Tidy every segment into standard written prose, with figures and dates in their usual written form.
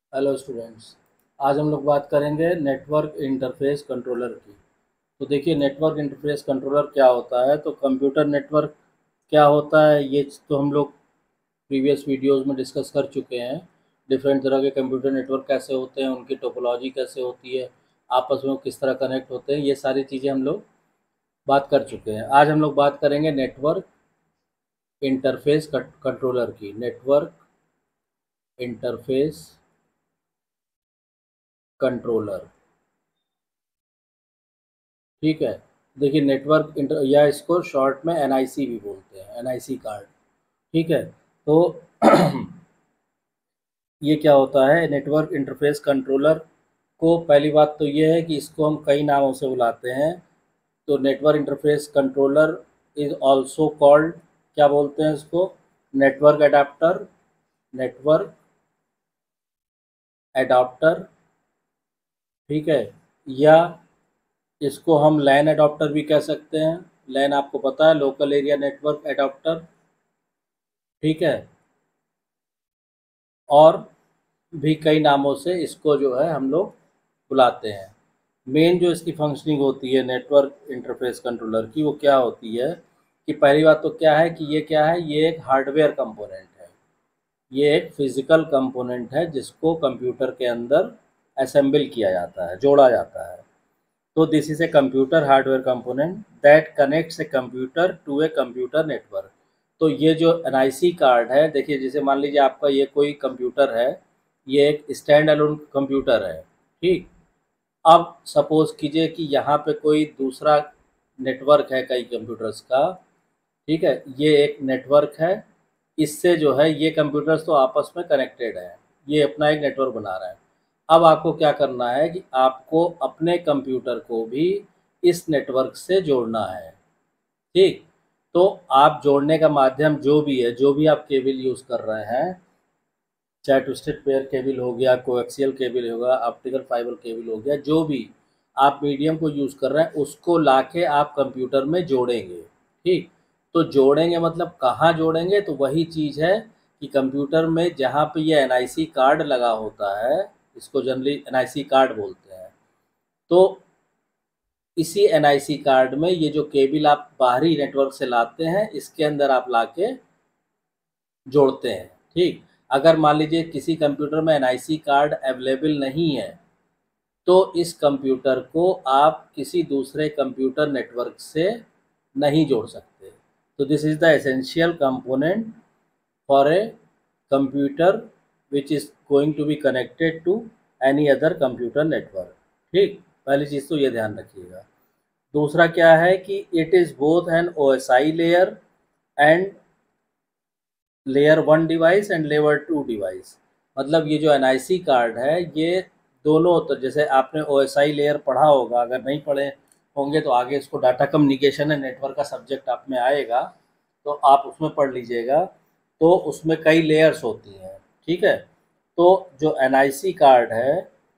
Hello students. आज हम लोग बात करेंगे नेटवर्क इंटरफेस कंट्रोलर की। तो देखिए, नेटवर्क इंटरफेस कंट्रोलर क्या होता है। तो कंप्यूटर नेटवर्क क्या होता है ये तो हम लोग प्रीवियस वीडियोस में डिस्कस कर चुके हैं। डिफरेंट तरह के कंप्यूटर नेटवर्क कैसे होते हैं, उनकी टोपोलॉजी कैसे होती है, आपस में वो किस तरह कनेक्ट होते हैं, ये सारी चीज़ें हम लोग बात कर चुके हैं। आज हम लोग बात करेंगे नेटवर्क इंटरफेस कंट्रोलर की। नेटवर्क इंटरफेस कंट्रोलर, ठीक है। देखिए, नेटवर्क इंटर या इसको शॉर्ट में एनआईसी भी बोलते हैं, एनआईसी कार्ड, ठीक है। तो ये क्या होता है नेटवर्क इंटरफेस कंट्रोलर को। पहली बात तो ये है कि इसको हम कई नामों से बुलाते हैं। तो network interface controller is also called, क्या बोलते हैं इसको, नेटवर्क एडाप्टर, नेटवर्क एडाप्टर, ठीक है। या इसको हम लैन एडाप्टर भी कह सकते हैं। लैन आपको पता है, लोकल एरिया नेटवर्क एडाप्टर, ठीक है। और भी कई नामों से इसको जो है हम लोग बुलाते हैं। मेन जो इसकी फंक्शनिंग होती है नेटवर्क इंटरफेस कंट्रोलर की, वो क्या होती है कि पहली बात तो क्या है कि ये क्या है, ये एक हार्डवेयर कंपोनेंट है। ये एक फिजिकल कंपोनेंट है जिसको कंप्यूटर के अंदर असेंबल किया जाता है, जोड़ा जाता है। तो this is a computer hardware component that connects a computer to a computer network. तो ये जो एनआईसी कार्ड है, देखिए जैसे मान लीजिए आपका ये कोई कंप्यूटर है, ये एक स्टैंड अलोन कंप्यूटर है, ठीक। अब सपोज कीजिए कि यहाँ पे कोई दूसरा नेटवर्क है कई कंप्यूटर्स का, ठीक है। ये एक नेटवर्क है, इससे जो है ये कंप्यूटर्स तो आपस में कनेक्टेड है, ये अपना एक नेटवर्क बना रहा है। अब आपको क्या करना है कि आपको अपने कंप्यूटर को भी इस नेटवर्क से जोड़ना है, ठीक। तो आप जोड़ने का माध्यम जो भी है, जो भी आप केबल यूज़ कर रहे हैं, चाहे ट्विस्टेड पेयर केबल हो गया, कोएक्सियल केबल होगा, ऑप्टिकल फाइबर केबल हो गया, जो भी आप मीडियम को यूज़ कर रहे हैं उसको लाके आप कंप्यूटर में जोड़ेंगे, ठीक। तो जोड़ेंगे मतलब कहाँ जोड़ेंगे, तो वही चीज़ है कि कंप्यूटर में जहाँ पे ये एनआईसी कार्ड लगा होता है, इसको जनरली एनआईसी कार्ड बोलते हैं। तो इसी एनआईसी कार्ड में ये जो केबल आप बाहरी नेटवर्क से लाते हैं, इसके अंदर आप लाके जोड़ते हैं, ठीक। अगर मान लीजिए किसी कंप्यूटर में एनआईसी कार्ड अवेलेबल नहीं है, तो इस कंप्यूटर को आप किसी दूसरे कंप्यूटर नेटवर्क से नहीं जोड़ सकते। तो this is the essential component for a computer which is going to be connected to any other computer network, ठीक। पहली चीज़ तो ये ध्यान रखिएगा। दूसरा क्या है कि it is both an OSI layer and layer one device and layer two device. मतलब ये जो एनआईसी कार्ड है ये दोनों, तो जैसे आपने ओएसआई लेयर पढ़ा होगा, अगर नहीं पढ़े होंगे तो आगे इसको डाटा कम्युनिकेशन एंड नेटवर्क का सब्जेक्ट आप में आएगा, तो आप उसमें पढ़ लीजिएगा। तो उसमें कई लेयर्स होती हैं, ठीक है। तो जो एनआईसी कार्ड है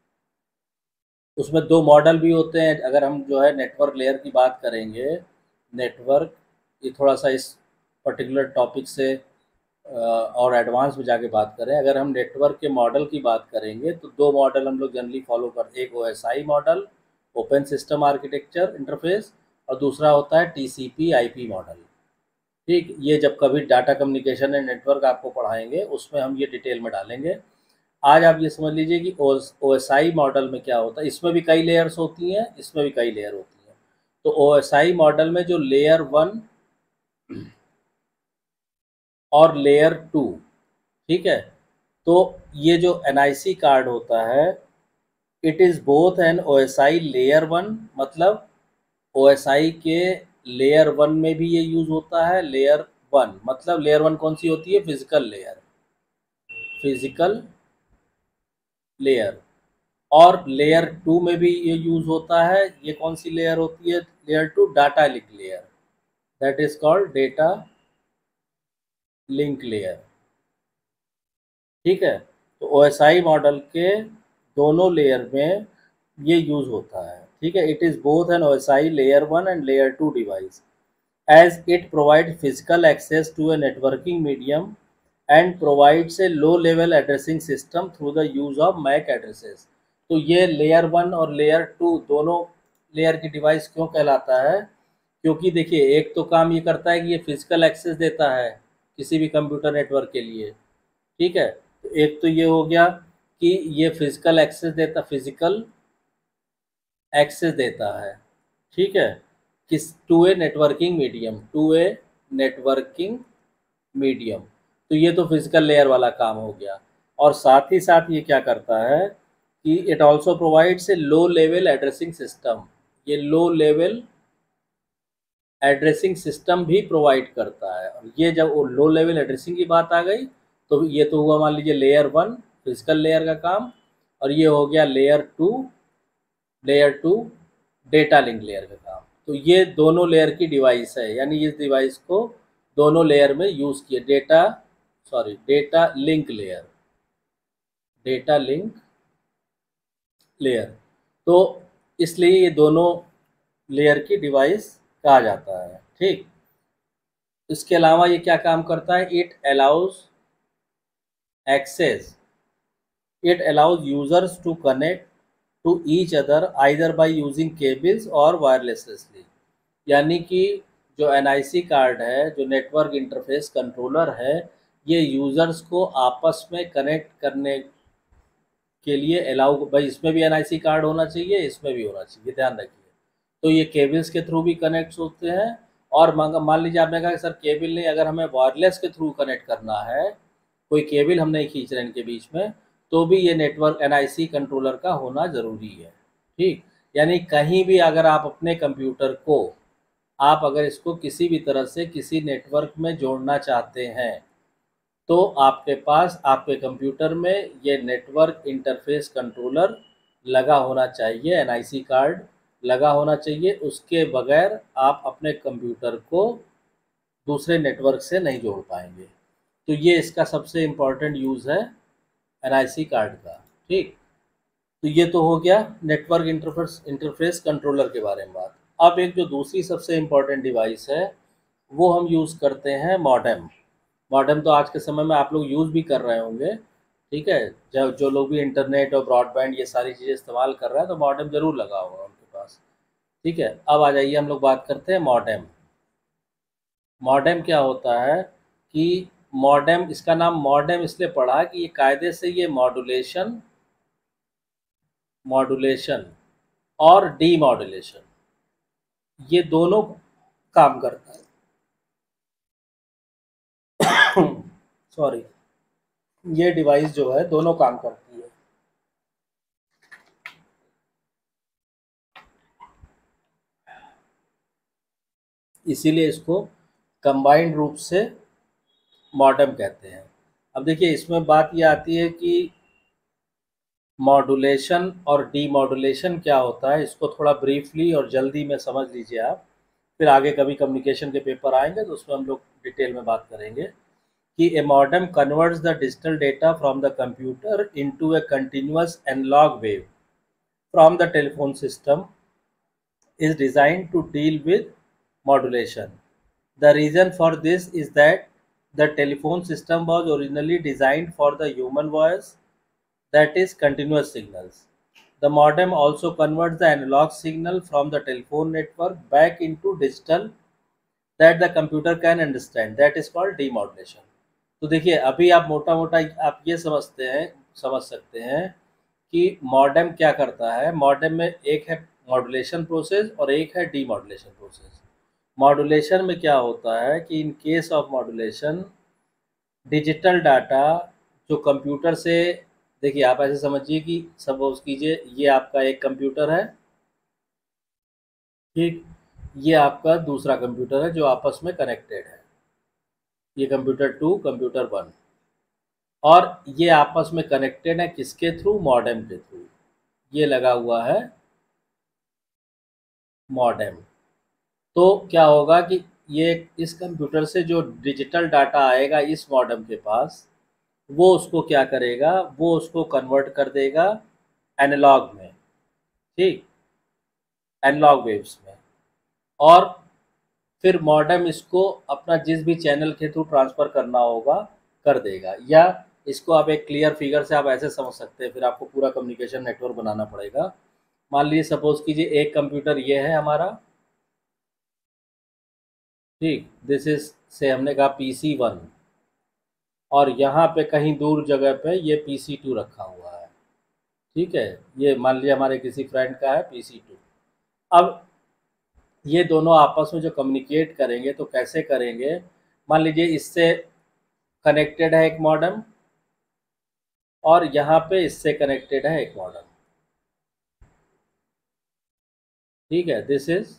उसमें दो मॉडल भी होते हैं। अगर हम जो है नेटवर्क लेयर की बात करेंगे, नेटवर्क, ये थोड़ा सा इस पर्टिकुलर टॉपिक से और एडवांस में जाके बात करें, अगर हम नेटवर्क के मॉडल की बात करेंगे तो दो मॉडल हम लोग जनरली फॉलो करते हैं। एक OSI model, open system architecture interface, और दूसरा होता है टीसीपी आईपी मॉडल, ठीक। ये जब कभी डाटा कम्युनिकेशन एंड नेटवर्क आपको पढ़ाएंगे उसमें हम ये डिटेल में डालेंगे। आज आप ये समझ लीजिए कि ओएसआई मॉडल में क्या होता है। इसमें भी कई लेयर्स होती हैं, इसमें भी कई लेयर होती हैं। तो ओएसआई मॉडल में जो लेयर वन और लेयर टू, ठीक है। तो ये जो एनआईसी कार्ड होता है, it is both an OSI layer one, मतलब ओएसआई के लेयर वन में भी ये यूज़ होता है। लेयर वन मतलब लेयर वन कौन सी होती है, फिजिकल लेयर, फिजिकल लेयर। और लेयर टू में भी ये यूज़ होता है। ये कौन सी लेयर होती है, layer two, data link layer, that is called data link layer, ठीक है। तो ओएसआई मॉडल के दोनों लेयर में ये यूज़ होता है, ठीक है। It is both an OSI layer one and layer two device, as it provides physical access to a networking medium and provides a low level addressing system through the use of MAC addresses. तो ये layer 1 और layer 2 दोनों layer की device क्यों कहलाता है? क्योंकि देखिए, एक तो काम ये करता है कि ये फिजिकल एक्सेस देता है किसी भी कंप्यूटर नेटवर्क के लिए, ठीक है। तो एक तो ये हो गया कि ये फिजिकल एक्सेस देता है, ठीक है, किस टू ए नेटवर्किंग मीडियम। तो ये तो फिजिकल लेयर वाला काम हो गया। और साथ ही साथ ये क्या करता है कि it also provides a low level addressing system. ये लो लेवल एड्रेसिंग सिस्टम भी प्रोवाइड करता है। और ये जब वो लो लेवल एड्रेसिंग की बात आ गई, तो ये तो हुआ मान लीजिए लेयर 1 फिजिकल लेयर का काम, और ये हो गया लेयर 2 डेटा लिंक लेयर का काम। तो ये दोनों लेयर की डिवाइस है, यानी इस डिवाइस को दोनों लेयर में यूज़ किया। Data link layer. तो इसलिए ये दोनों लेयर की डिवाइस कहा जाता है, ठीक। इसके अलावा ये क्या काम करता है? Access it allows users to connect to each other either by using cables और वायरलेसली। यानी कि जो एनआईसी कार्ड है, जो नेटवर्क इंटरफेस कंट्रोलर है, ये यूज़र्स को आपस में कनेक्ट करने के लिए अलाउ, भाई इसमें भी एनआईसी कार्ड होना चाहिए, इसमें भी होना चाहिए, ध्यान रखिए। तो ये केबल्स के थ्रू भी कनेक्ट होते हैं। और मान लीजिए आपने कहा कि सर केबल नहीं, अगर हमें वायरलेस के थ्रू कनेक्ट करना है, कोई केबल हम नहीं खींच रहे इनके बीच में, तो भी ये नेटवर्क एनआईसी कंट्रोलर का होना ज़रूरी है, ठीक। यानी कहीं भी अगर आप अपने कंप्यूटर को, आप अगर इसको किसी भी तरह से किसी नेटवर्क में जोड़ना चाहते हैं, तो आपके पास आपके कंप्यूटर में ये नेटवर्क इंटरफेस कंट्रोलर लगा होना चाहिए, एनआईसी कार्ड लगा होना चाहिए। उसके बगैर आप अपने कंप्यूटर को दूसरे नेटवर्क से नहीं जोड़ पाएंगे। तो ये इसका सबसे इम्पॉर्टेंट यूज़ है एनआईसी कार्ड का, ठीक। तो ये तो हो गया नेटवर्क इंटरफेस कंट्रोलर के बारे में बात। अब एक जो दूसरी सबसे इम्पॉर्टेंट डिवाइस है, वो हम यूज़ करते हैं मॉडेम। मॉडेम तो आज के समय में आप लोग यूज़ भी कर रहे होंगे, ठीक है। जब जो लोग भी इंटरनेट और ब्रॉडबैंड ये सारी चीज़ें इस्तेमाल कर रहे हैं, तो मॉडेम ज़रूर लगा होगा उनके पास, ठीक है। अब आ जाइए, हम लोग बात करते हैं मॉडेम। मॉडेम क्या होता है कि मॉडेम, इसका नाम मॉडेम इसलिए पड़ा कि ये कायदे से ये मॉड्यूलेशन और डीमॉड्यूलेशन, ये दोनों काम करता है। सॉरी, ये डिवाइस जो है दोनों काम करती है। इसीलिए इसको कंबाइंड रूप से मॉडेम कहते हैं। अब देखिए, इसमें बात ये आती है कि मॉड्यूलेशन और डीमॉड्यूलेशन क्या होता है, इसको थोड़ा ब्रीफली और जल्दी में समझ लीजिए आप। फिर आगे कभी कम्युनिकेशन के पेपर आएंगे तो उसमें हम लोग डिटेल में बात करेंगे कि a modem converts the digital data from the computer into a continuous analogue wave from the telephone system is designed to deal with modulation. The reason for this is that the telephone system was originally designed for the human voice, that is continuous signals. The modem also converts the analog signal from the telephone network back into digital that the computer can understand, that is called demodulation. तो देखिए, अभी आप मोटा मोटा आप ये समझ सकते हैं कि मॉडेम क्या करता है। मॉडेम में एक है मॉड्यूलेशन प्रोसेस और एक है डीमॉड्यूलेशन प्रोसेस। मॉड्यूलेशन में क्या होता है कि in case of modulation, digital data जो कंप्यूटर से, देखिए आप ऐसे समझिए कि सपोज कीजिए ये आपका एक कंप्यूटर है, ठीक, ये आपका दूसरा कंप्यूटर है जो आपस में कनेक्टेड है, ये कंप्यूटर 2 कंप्यूटर 1, और ये आपस में कनेक्टेड है किसके थ्रू? मॉडेम के थ्रू। ये लगा हुआ है मॉडेम। तो क्या होगा कि ये इस कंप्यूटर से जो डिजिटल डाटा आएगा इस मॉडेम के पास, वो उसको क्या करेगा, वो उसको कन्वर्ट कर देगा एनालॉग में, ठीक, एनालॉग वेव्स में। और फिर मॉडेम इसको अपना जिस भी चैनल के थ्रू ट्रांसफ़र करना होगा, कर देगा। या इसको आप एक क्लियर फिगर से आप ऐसे समझ सकते हैं, फिर आपको पूरा कम्युनिकेशन नेटवर्क बनाना पड़ेगा। मान लीजिए सपोज कीजिए एक कंप्यूटर ये है हमारा, ठीक, दिस इज से हमने कहा PC1, और यहाँ पे कहीं दूर जगह पे ये PC2 रखा हुआ है, ठीक है। ये मान लीजिए हमारे किसी फ्रेंड का है PC2। अब ये दोनों आपस में जो कम्युनिकेट करेंगे तो कैसे करेंगे, मान लीजिए इससे कनेक्टेड है एक मॉडेम, और यहाँ पे इससे कनेक्टेड है एक मॉडेम, ठीक है। This is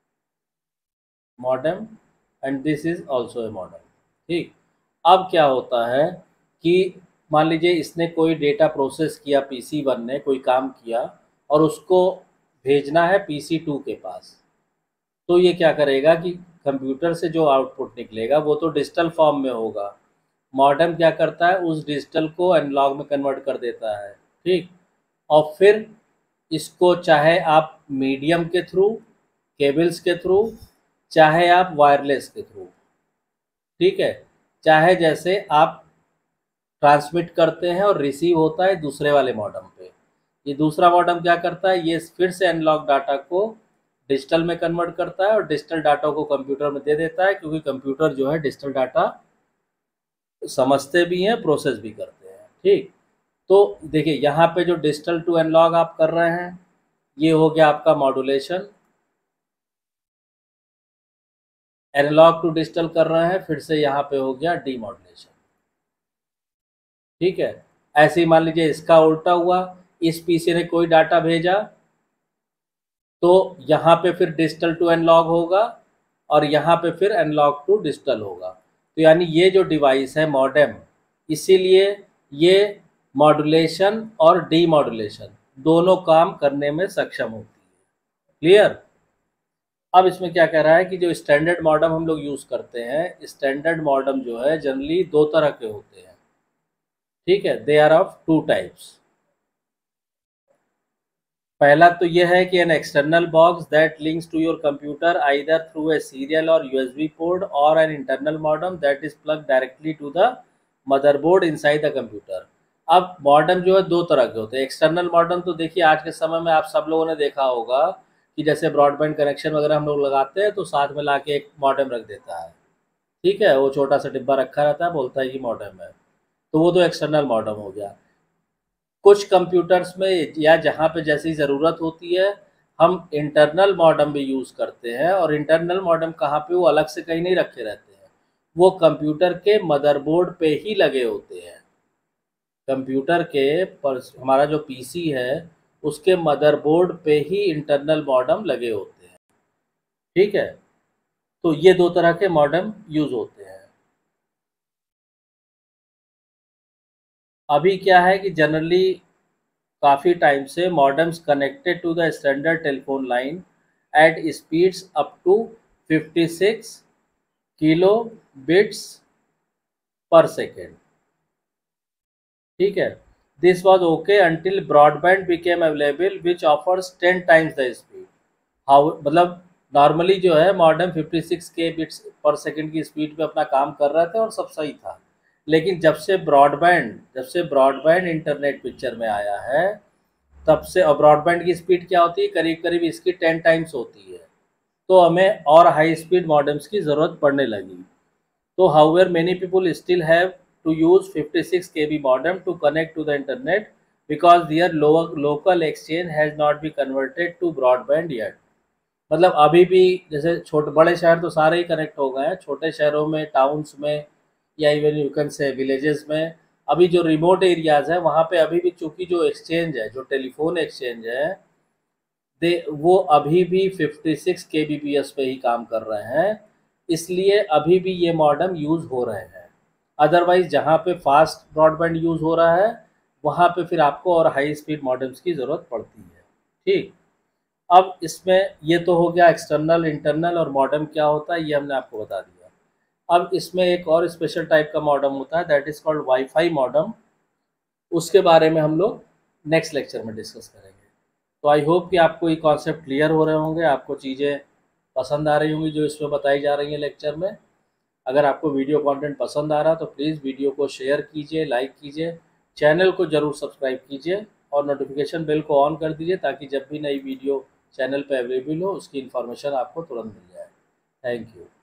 modem and this is also a modem, ठीक। अब क्या होता है कि मान लीजिए इसने कोई डेटा प्रोसेस किया, PC1 ने कोई काम किया और उसको भेजना है PC2 के पास। तो ये क्या करेगा कि कंप्यूटर से जो आउटपुट निकलेगा वो तो डिजिटल फॉर्म में होगा। मॉडेम क्या करता है, उस डिजिटल को एनालॉग में कन्वर्ट कर देता है, ठीक। और फिर इसको चाहे आप मीडियम के थ्रू, केबल्स के थ्रू, चाहे आप वायरलेस के थ्रू, ठीक है, चाहे जैसे आप ट्रांसमिट करते हैं और रिसीव होता है दूसरे वाले मॉडेम पे। ये दूसरा मॉडेम क्या करता है, ये फिर से एनालॉग डाटा को डिजिटल में कन्वर्ट करता है और डिजिटल डाटा को कंप्यूटर में दे देता है, क्योंकि कंप्यूटर जो है डिजिटल डाटा समझते भी हैं, प्रोसेस भी करते हैं, ठीक। तो देखिए यहाँ पे जो डिजिटल टू एनालॉग आप कर रहे हैं, ये हो गया आपका मॉड्यूलेशन। एनालॉग टू डिजिटल कर रहे हैं, फिर से यहाँ पे हो गया डीमॉड्यूलेशन, ठीक है। ऐसे ही मान लीजिए इसका उल्टा हुआ, इस PC ने कोई डाटा भेजा तो यहाँ पे फिर डिजिटल टू एनालॉग होगा और यहाँ पे फिर एनालॉग टू डिजिटल होगा। तो यानी ये जो डिवाइस है मॉडेम, इसीलिए ये मॉड्यूलेशन और डीमॉड्यूलेशन दोनों काम करने में सक्षम होती है। क्लियर। अब इसमें क्या कह रहा है कि जो स्टैंडर्ड मॉडेम हम लोग यूज़ करते हैं, स्टैंडर्ड मॉडेम जो है जनरली दो तरह के होते हैं, ठीक है। They are of two types. पहला तो यह है कि an external box that links to your computer either through a serial or USB port और an internal modem that is plug directly to the motherboard inside the computer. अब modem जो है दो तरह के होते हैं। एक्सटर्नल मॉडेम तो देखिए आज के समय में आप सब लोगों ने देखा होगा कि जैसे ब्रॉडबैंड कनेक्शन वगैरह हम लोग लगाते हैं तो साथ में लाके एक मॉडेम रख देता है, ठीक है। वो छोटा सा डिब्बा रखा रहता है, बोलता है कि मॉडेम है, तो वो तो एक्सटर्नल मॉडेम हो गया। कुछ कंप्यूटर्स में या जहाँ पे जैसी ज़रूरत होती है हम इंटरनल मॉडेम भी यूज़ करते हैं, और इंटरनल मॉडेम कहाँ पे, वो अलग से कहीं नहीं रखे रहते हैं, वो कंप्यूटर के मदरबोर्ड पे ही लगे होते हैं। कंप्यूटर के पर हमारा जो PC है उसके मदरबोर्ड पे ही इंटरनल मॉडेम लगे होते हैं, ठीक है। तो ये दो तरह के मॉडेम यूज़ होते हैं। अभी क्या है कि जनरली काफ़ी टाइम से modems connected to the standard telephone line at speeds up to 56 kilo bits per second, ठीक है। This was okay until broadband became available which offers 10 times the speed. How मतलब नॉर्मली जो है modem 56 के bits per second की speed पे अपना काम कर रहे थे और सब सही था। लेकिन जब से ब्रॉडबैंड इंटरनेट पिक्चर में आया है तब से, और ब्रॉडबैंड की स्पीड क्या होती है, करीब करीब इसकी 10 टाइम्स होती है, तो हमें और हाई स्पीड मॉडेम्स की ज़रूरत पड़ने लगी। तो however many people still have to use 56 KB modem to connect to the internet because their local exchange has not be converted to broadband yet. मतलब अभी भी जैसे छोटे बड़े शहर तो सारे ही कनेक्ट हो गए हैं, छोटे शहरों में, टाउन्स में, या even you can say villages में, अभी जो रिमोट एरियाज़ हैं वहाँ पे अभी भी चूँकि जो एक्सचेंज है, जो टेलीफोन एक्सचेंज है, वो अभी भी 56 kbps पे ही काम कर रहे हैं, इसलिए अभी भी ये मॉडेम यूज़ हो रहे हैं। अदरवाइज़ जहाँ पे फास्ट ब्रॉडबैंड यूज़ हो रहा है वहाँ पे फिर आपको और हाई स्पीड मॉडेम्स की ज़रूरत पड़ती है, ठीक। अब इसमें ये तो हो गया एक्सटर्नल, इंटरनल, और मॉडेम क्या होता है ये हमने आपको बता दिया। अब इसमें एक और स्पेशल टाइप का मॉडेम होता है that is called wifi modem. उसके बारे में हम लोग नेक्स्ट लेक्चर में डिस्कस करेंगे। तो आई होप कि आपको ये कॉन्सेप्ट क्लियर हो रहे होंगे, आपको चीज़ें पसंद आ रही होंगी जो इसमें बताई जा रही हैं लेक्चर में। अगर आपको वीडियो कंटेंट पसंद आ रहा तो प्लीज़ वीडियो को शेयर कीजिए, लाइक कीजिए, चैनल को ज़रूर सब्सक्राइब कीजिए और नोटिफिकेशन बेल को ऑन कर दीजिए ताकि जब भी नई वीडियो चैनल पर अवेलेबल हो उसकी इन्फॉर्मेशन आपको तुरंत मिल जाए। Thank you.